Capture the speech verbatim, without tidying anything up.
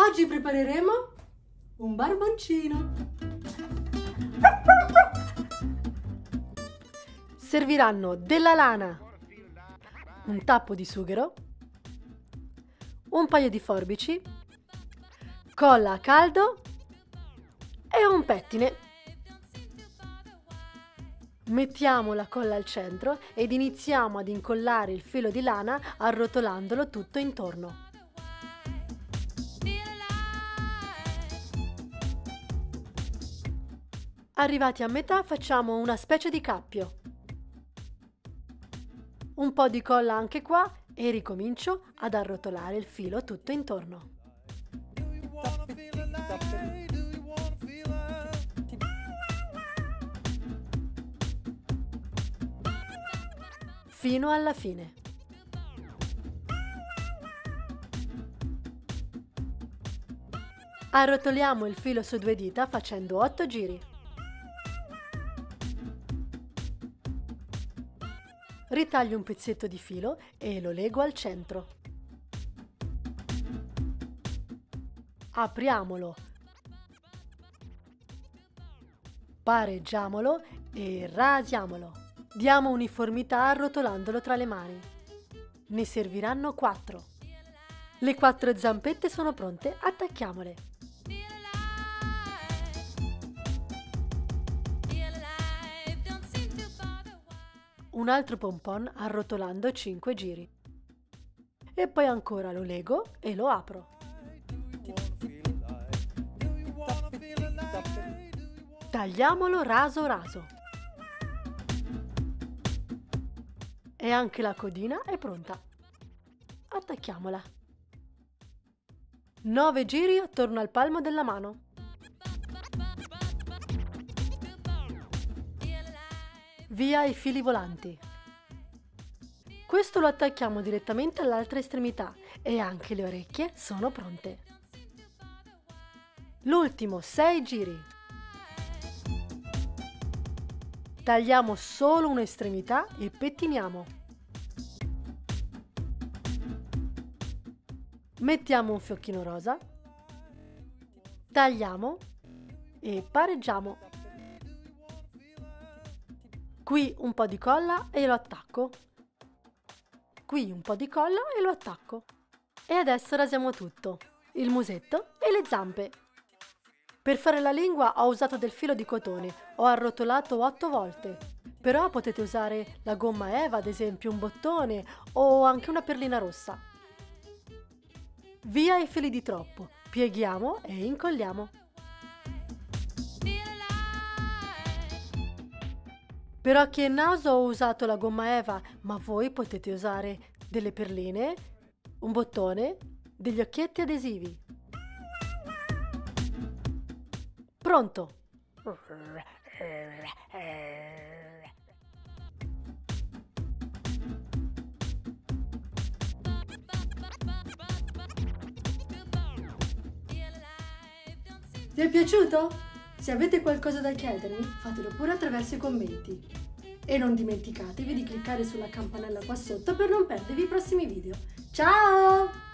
Oggi prepareremo un barboncino. Serviranno della lana, un tappo di sughero, un paio di forbici, colla a caldo e un pettine. Mettiamo la colla al centro ed iniziamo ad incollare il filo di lana arrotolandolo tutto intorno. Arrivati a metà facciamo una specie di cappio. Un po' di colla anche qua e ricomincio ad arrotolare il filo tutto intorno. Fino alla fine. Arrotoliamo il filo su due dita facendo otto giri. Ritaglio un pezzetto di filo e lo lego al centro. Apriamolo, pareggiamolo e rasiamolo. Diamo uniformità arrotolandolo tra le mani. Ne serviranno quattro. Le quattro zampette sono pronte, attacchiamole. Un altro pompon arrotolando cinque giri. E poi ancora lo lego e lo apro. Tagliamolo raso raso. E anche la codina è pronta. Attacchiamola. nove giri attorno al palmo della mano. Via i fili volanti. Questo lo attacchiamo direttamente all'altra estremità e anche le orecchie sono pronte. L'ultimo, sei giri. Tagliamo solo un'estremità e pettiniamo. Mettiamo un fiocchino rosa, tagliamo e pareggiamo. Qui un po' di colla e lo attacco. Qui un po' di colla e lo attacco. E adesso rasiamo tutto, il musetto e le zampe. Per fare la lingua ho usato del filo di cotone, ho arrotolato otto volte. Però potete usare la gomma Eva, ad esempio un bottone o anche una perlina rossa. Via i fili di troppo, pieghiamo e incolliamo. Per occhi e naso ho usato la gomma Eva, ma voi potete usare delle perline, un bottone, degli occhietti adesivi. Pronto! Ti è piaciuto? Se avete qualcosa da chiedermi, fatelo pure attraverso i commenti. E non dimenticatevi di cliccare sulla campanella qua sotto per non perdervi i prossimi video. Ciao!